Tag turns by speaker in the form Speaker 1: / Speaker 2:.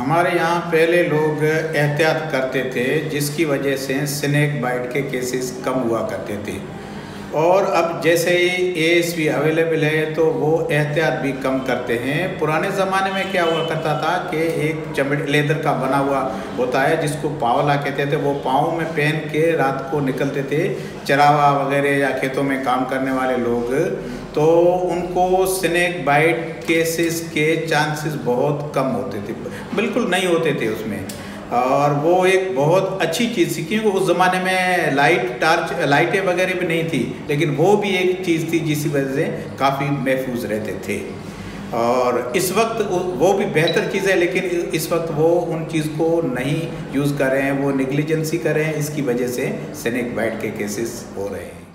Speaker 1: हमारे यहाँ पहले लोग एहतियात करते थे, जिसकी वजह से स्नेक बाइट के केसेस कम हुआ करते थे। और अब जैसे ही एएसवी अवेलेबल है तो वो एहतियात भी कम करते हैं। पुराने ज़माने में क्या हुआ करता था कि एक चमड़े लेदर का बना हुआ होता है जिसको पावला कहते थे, वो पाँव में पहन के रात को निकलते थे चरावा वगैरह या खेतों में काम करने वाले लोग, तो उनको स्नेक बाइट केसेस के चांसेस बहुत कम होते थे, बिल्कुल नहीं होते थे उसमें। और वो एक बहुत अच्छी चीज़ थी क्योंकि उस ज़माने में लाइटें वगैरह भी नहीं थी, लेकिन वो भी एक चीज़ थी जिसकी वजह से काफ़ी महफूज रहते थे। और इस वक्त वो भी बेहतर चीज़ है, लेकिन इस वक्त वो उन चीज़ को नहीं यूज़ कर रहे हैं, वो नेग्लिजेंसी कर रहे हैं, इसकी वजह से स्नेक बाइट के केसेस हो रहे हैं।